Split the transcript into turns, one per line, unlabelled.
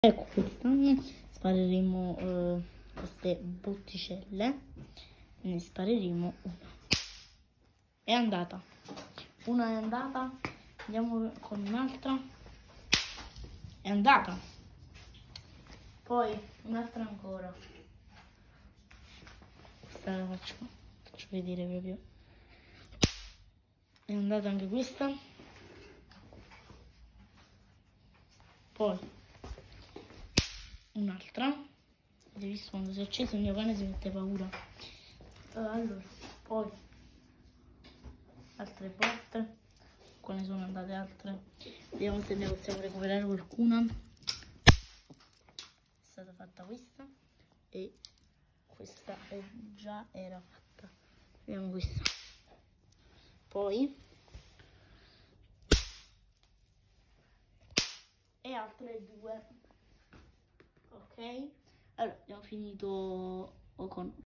Ecco, quest'anno spareremo queste botticelle, ne spareremo una. È andata, una è andata, andiamo con un'altra, è andata, poi un'altra ancora, questa la faccio vedere proprio, è andata anche questa, poi un'altra. Avete visto quando si è acceso il mio cane si mette paura. Allora, poi altre botte, qua ne sono andate altre, vediamo se ne possiamo recuperare qualcuna. È stata fatta questa e questa già era fatta, vediamo questa, poi e altre due. Ok, allora abbiamo finito con